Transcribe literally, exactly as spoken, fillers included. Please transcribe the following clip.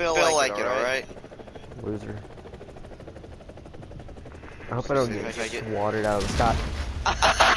feel, feel like, like it, alright? Loser. I hope I don't get swatted out of the sky.